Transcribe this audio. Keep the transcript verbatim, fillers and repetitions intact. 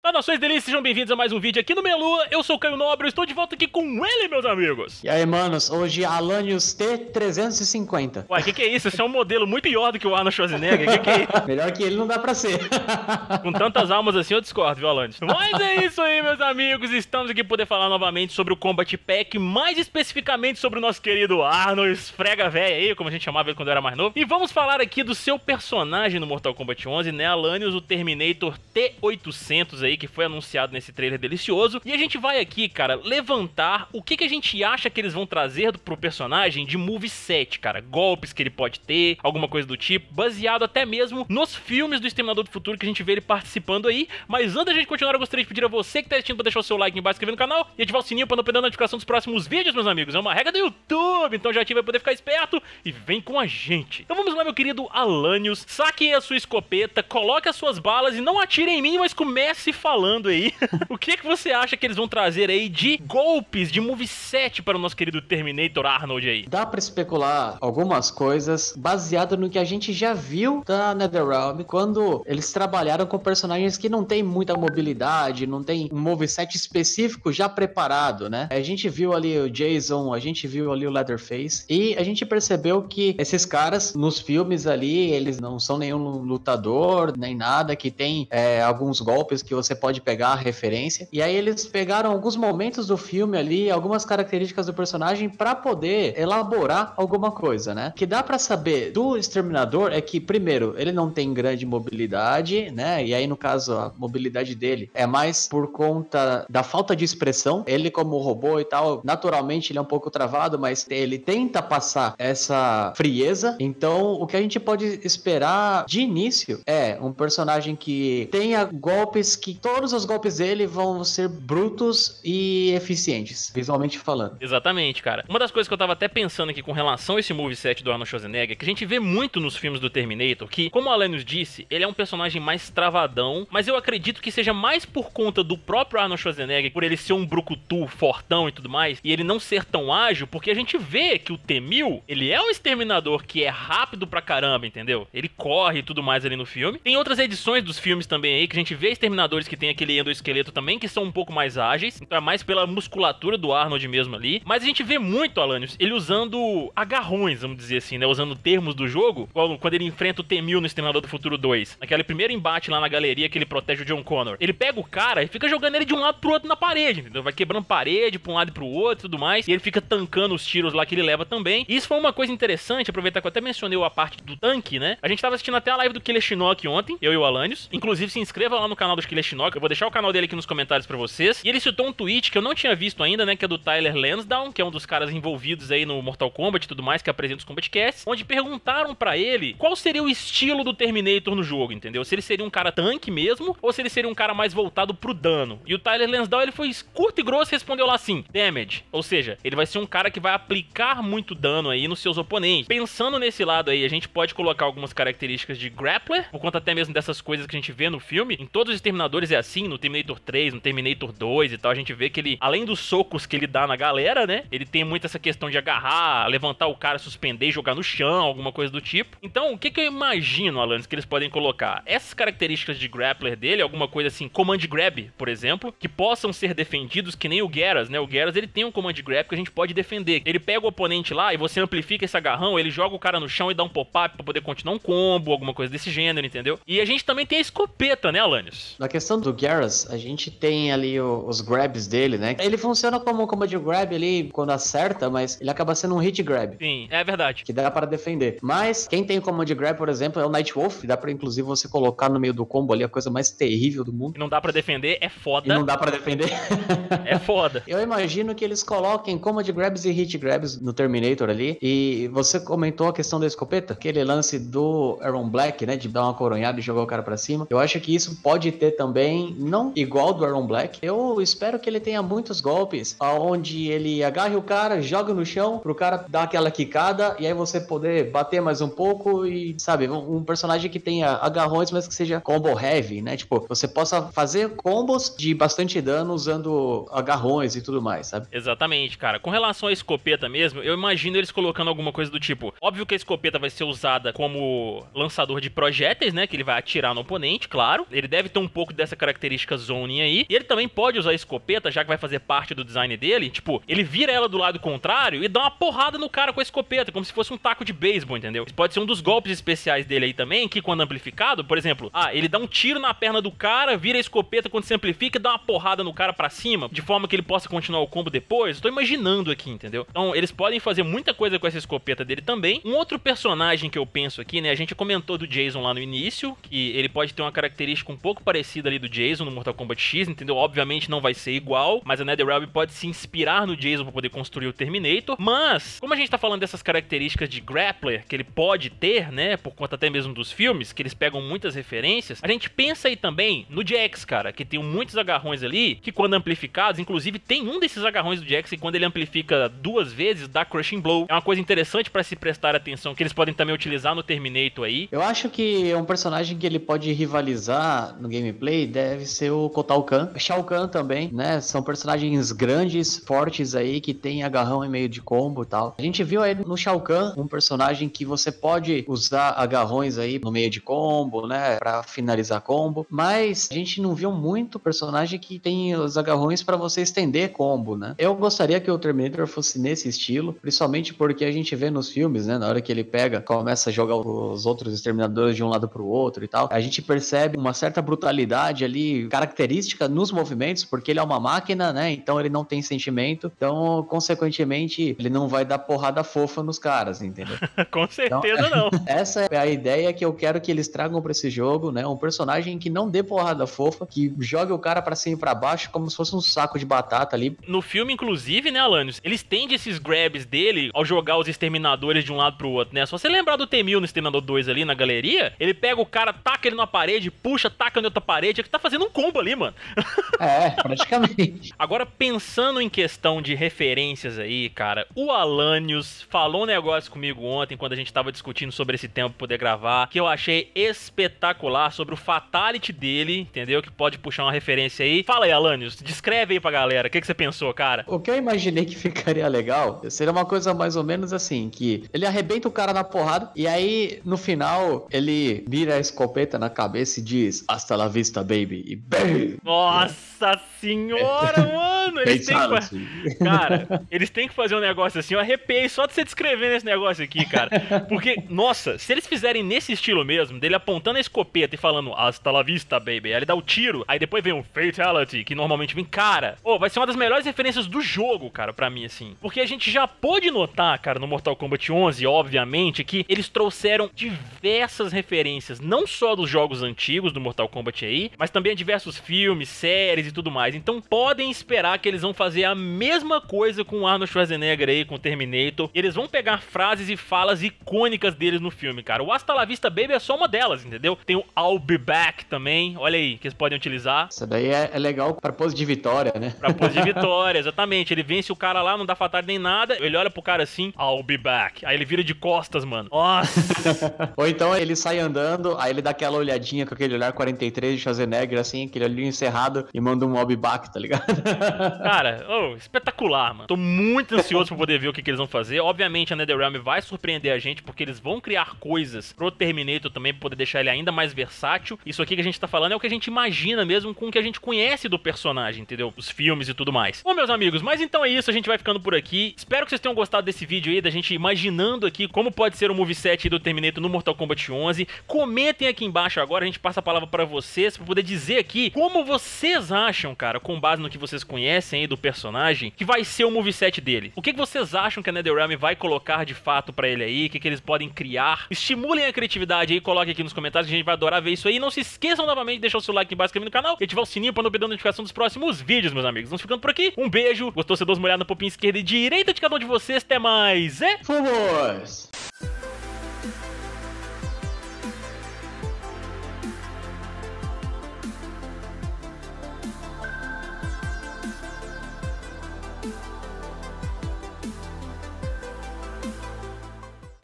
Saudações delícias, sejam bem-vindos a mais um vídeo aqui no Melua. Eu sou o Caio Nobre, eu estou de volta aqui com ele, meus amigos. E aí, manos, hoje Alanios T trezentos e cinquenta. Uai, que que é isso? Esse é um modelo muito pior do que o Arnold Schwarzenegger, que que é isso? Melhor que ele não dá pra ser. Com tantas almas assim eu discordo, viu, Alanios? Mas é isso aí, meus amigos, estamos aqui para poder falar novamente sobre o Combat Pack, mais especificamente sobre o nosso querido Arnold, esfrega véia aí, como a gente chamava ele quando eu era mais novo. E vamos falar aqui do seu personagem no Mortal Kombat onze, né, Alanios, o Terminator T oitocentos aí, que foi anunciado nesse trailer delicioso. E a gente vai aqui, cara, levantar o que, que a gente acha que eles vão trazer pro personagem de moveset, cara. Golpes que ele pode ter, alguma coisa do tipo, baseado até mesmo nos filmes do Exterminador do Futuro que a gente vê ele participando aí. Mas antes da gente continuar, eu gostaria de pedir a você que tá assistindo pra deixar o seu like aqui embaixo, se inscrever no canal e ativar o sininho pra não perder a notificação dos próximos vídeos, meus amigos. É uma regra do YouTube, então já ativa pra poder ficar esperto e vem com a gente. Então vamos lá, meu querido Alanios, saque a sua escopeta, coloque as suas balas e não atire em mim, mas comece falando aí. O que que você acha que eles vão trazer aí de golpes, de moveset para o nosso querido Terminator Arnold aí? Dá pra especular algumas coisas baseado no que a gente já viu da NetherRealm, quando eles trabalharam com personagens que não tem muita mobilidade, não tem um moveset específico já preparado, né? A gente viu ali o Jason, a gente viu ali o Leatherface, e a gente percebeu que esses caras, nos filmes ali, eles não são nenhum lutador, nem nada, que tem é, alguns golpes que você pode pegar a referência, e aí eles pegaram alguns momentos do filme ali, algumas características do personagem pra poder elaborar alguma coisa, né? O que dá pra saber do Exterminador é que, primeiro, ele não tem grande mobilidade, né? E aí, no caso, a mobilidade dele é mais por conta da falta de expressão. Ele, como robô e tal, naturalmente ele é um pouco travado, mas ele tenta passar essa frieza. Então, o que a gente pode esperar de início é um personagem que tenha golpes que todos os golpes dele vão ser brutos e eficientes, visualmente falando. Exatamente, cara. Uma das coisas que eu tava até pensando aqui com relação a esse moveset do Arnold Schwarzenegger, que a gente vê muito nos filmes do Terminator, que, como o Alanios disse, ele é um personagem mais travadão, mas eu acredito que seja mais por conta do próprio Arnold Schwarzenegger, por ele ser um brucutu fortão e tudo mais, e ele não ser tão ágil, porque a gente vê que o T mil, ele é um exterminador que é rápido pra caramba, entendeu? Ele corre e tudo mais ali no filme. Tem outras edições dos filmes também aí, que a gente vê exterminadores que tem aquele endoesqueleto também, que são um pouco mais ágeis, então é mais pela musculatura do Arnold mesmo ali. Mas a gente vê muito, Alanios, ele usando agarrões, vamos dizer assim, né? Usando termos do jogo, quando ele enfrenta o T mil no Exterminador do Futuro dois. Naquele primeiro embate lá na galeria que ele protege o John Connor. Ele pega o cara e fica jogando ele de um lado pro outro na parede, entendeu? Vai quebrando parede pra um lado e pro outro e tudo mais. E ele fica tancando os tiros lá que ele leva também. E isso foi uma coisa interessante, aproveitar que eu até mencionei a parte do tanque, né? A gente tava assistindo até a live do Killer Shinnok ontem, eu e o Alanios. Inclusive, se inscreva lá no canal do Killer Shinnok. Eu vou deixar o canal dele aqui nos comentários pra vocês. E ele citou um tweet que eu não tinha visto ainda, né? Que é do Tyler Lansdowne, que é um dos caras envolvidos aí no Mortal Kombat e tudo mais, que apresenta os Combat Casts, onde perguntaram pra ele qual seria o estilo do Terminator no jogo, entendeu? Se ele seria um cara tanque mesmo, ou se ele seria um cara mais voltado pro dano. E o Tyler Lansdowne, ele foi curto e grosso e respondeu lá assim, damage. Ou seja, ele vai ser um cara que vai aplicar muito dano aí nos seus oponentes. Pensando nesse lado aí, a gente pode colocar algumas características de grappler, por conta até mesmo dessas coisas que a gente vê no filme. Em todos os Exterminadores é assim, no Terminator três, no Terminator dois e tal, a gente vê que ele, além dos socos que ele dá na galera, né, ele tem muito essa questão de agarrar, levantar o cara, suspender e jogar no chão, alguma coisa do tipo. Então, o que que eu imagino, Alanios, que eles podem colocar? Essas características de grappler dele, alguma coisa assim, command grab, por exemplo, que possam ser defendidos, que nem o Geras, né, o Geras, ele tem um command grab que a gente pode defender. Ele pega o oponente lá e você amplifica esse agarrão, ele joga o cara no chão e dá um pop-up pra poder continuar um combo, alguma coisa desse gênero, entendeu? E a gente também tem a escopeta, né, Alanios? Na questão do Geras, a gente tem ali o, os grabs dele, né? Ele funciona como um command grab ali quando acerta, mas ele acaba sendo um hit grab. Sim, é verdade. Que dá para defender. Mas quem tem o command grab, por exemplo, é o Nightwolf. Dá pra, inclusive, você colocar no meio do combo ali a coisa mais terrível do mundo. E não dá pra defender, é foda. E não dá pra defender. É foda. Eu imagino que eles coloquem command grabs e hit grabs no Terminator ali. E você comentou a questão da escopeta, aquele lance do Aaron Black, né? De dar uma coronhada e jogar o cara pra cima. Eu acho que isso pode ter também, não igual do Aaron Black. Eu espero que ele tenha muitos golpes, onde ele agarre o cara, joga no chão, pro cara dar aquela quicada, e aí você poder bater mais um pouco e, sabe, um, um personagem que tenha agarrões, mas que seja combo heavy, né? Tipo, você possa fazer combos de bastante dano usando agarrões e tudo mais, sabe? Exatamente, cara. Com relação à escopeta mesmo, eu imagino eles colocando alguma coisa do tipo, óbvio que a escopeta vai ser usada como lançador de projéteis, né? Que ele vai atirar no oponente, claro. Ele deve ter um pouco dessa característica zoning aí. E ele também pode usar a escopeta, já que vai fazer parte do design dele. Tipo, ele vira ela do lado contrário e dá uma porrada no cara com a escopeta, como se fosse um taco de beisebol, entendeu? Isso pode ser um dos golpes especiais dele aí também, que quando amplificado, por exemplo, ah, ele dá um tiro na perna do cara, vira a escopeta quando se amplifica e dá uma porrada no cara pra cima, de forma que ele possa continuar o combo depois. Eu tô imaginando aqui, entendeu? Então, eles podem fazer muita coisa com essa escopeta dele também. Um outro personagem que eu penso aqui, né, a gente comentou do Jason lá no início, que ele pode ter uma característica um pouco parecida ali do Jason no Mortal Kombat X, entendeu? Obviamente não vai ser igual, mas a NetherRealm pode se inspirar no Jason pra poder construir o Terminator. Mas, como a gente tá falando dessas características de grappler que ele pode ter, né, por conta até mesmo dos filmes, que eles pegam muitas referências, a gente pensa aí também no Jax, cara, que tem muitos agarrões ali, que quando amplificados, inclusive tem um desses agarrões do Jax que quando ele amplifica duas vezes, dá Crushing Blow. É uma coisa interessante pra se prestar atenção, que eles podem também utilizar no Terminator aí. Eu acho que um personagem que ele pode rivalizar no gameplay deve ser o Kotal Kahn. Shao Kahn também, né? São personagens grandes, fortes aí, que tem agarrão em meio de combo e tal. A gente viu aí no Shao Kahn um personagem que você pode usar agarrões aí no meio de combo, né? Pra finalizar combo. Mas a gente não viu muito personagem que tem os agarrões pra você estender combo, né? Eu gostaria que o Terminator fosse nesse estilo, principalmente porque a gente vê nos filmes, né? Na hora que ele pega, começa a jogar os outros exterminadores de um lado pro outro e tal, a gente percebe uma certa brutalidade ali, característica nos movimentos, porque ele é uma máquina, né? Então ele não tem sentimento, então, consequentemente, ele não vai dar porrada fofa nos caras, entendeu? Com certeza então, não. Essa é a ideia que eu quero que eles tragam pra esse jogo, né? Um personagem que não dê porrada fofa, que jogue o cara pra cima e pra baixo como se fosse um saco de batata ali. No filme, inclusive, né, Alanios, eles tendem esses grabs dele ao jogar os exterminadores de um lado pro outro, né? Só você lembrar do T mil no Exterminador dois ali na galeria, ele pega o cara, taca ele na parede, puxa, taca na outra parede, é que tá fazendo um combo ali, mano. É, praticamente. Agora, pensando em questão de referências aí, cara, o Alanios falou um negócio comigo ontem, quando a gente tava discutindo sobre esse tempo pra poder gravar, que eu achei espetacular, sobre o Fatality dele, entendeu? Que pode puxar uma referência aí. Fala aí, Alanios, descreve aí pra galera, o que, que você pensou, cara? O que eu imaginei que ficaria legal seria uma coisa mais ou menos assim, que ele arrebenta o cara na porrada, e aí, no final, ele vira a escopeta na cabeça e diz, hasta la vista, baby, e bam! Nossa senhora, mano! Eles têm que... assim. Cara, eles têm que fazer um negócio assim, eu arrepiei só de você descrever esse negócio aqui, cara. Porque, nossa, se eles fizerem nesse estilo mesmo, dele apontando a escopeta e falando, hasta la vista, baby, aí ele dá o tiro, aí depois vem um fatality, que normalmente vem, cara, oh, vai ser uma das melhores referências do jogo, cara, pra mim, assim. Porque a gente já pôde notar, cara, no Mortal Kombat onze, obviamente, que eles trouxeram diversas referências, não só dos jogos antigos do Mortal Kombat aí, mas também a diversos filmes, séries e tudo mais. Então podem esperar que eles vão fazer a mesma coisa com o Arnold Schwarzenegger aí, com o Terminator. Eles vão pegar frases e falas icônicas deles no filme, cara. O Hasta la Vista Baby é só uma delas, entendeu? Tem o I'll Be Back também, olha aí, que eles podem utilizar. Isso daí é, é legal pra pose de vitória, né? Pra pose de vitória, exatamente. Ele vence o cara lá, não dá fatalidade nem nada, ele olha pro cara assim, I'll be back. Aí ele vira de costas, mano. Nossa! Ou então ele sai andando, aí ele dá aquela olhadinha com aquele olhar quarenta e três de Schwarzenegger, assim, aquele olhinho encerrado e manda um I'll be back, tá ligado? Cara, oh, espetacular, mano. Tô muito ansioso pra poder ver o que, que eles vão fazer. Obviamente a NetherRealm vai surpreender a gente, porque eles vão criar coisas pro Terminator também, pra poder deixar ele ainda mais versátil. Isso aqui que a gente tá falando é o que a gente imagina mesmo com o que a gente conhece do personagem, entendeu? Os filmes e tudo mais. Bom, meus amigos, mas então é isso, a gente vai ficando por aqui. Espero que vocês tenham gostado desse vídeo aí, da gente imaginando aqui como pode ser o moveset do Terminator no Mortal Kombat onze. Comentem aqui embaixo agora, a gente passa a palavra pra vocês, pra poder dizer aqui como vocês acham, cara, com base no que vocês conhecem aí do personagem, que vai ser o moveset dele. O que, que vocês acham que a NetherRealm vai colocar de fato pra ele aí, o que, que eles podem criar. Estimulem a criatividade aí, coloquem aqui nos comentários, que a gente vai adorar ver isso aí. E não se esqueçam novamente de deixar o seu like aqui embaixo no canal e ativar o sininho pra não perder a notificação dos próximos vídeos, meus amigos. Vamos ficando por aqui, um beijo, gostou, você dá uma olhada na popinha esquerda e direita de cada um de vocês, até mais, é? Fomos!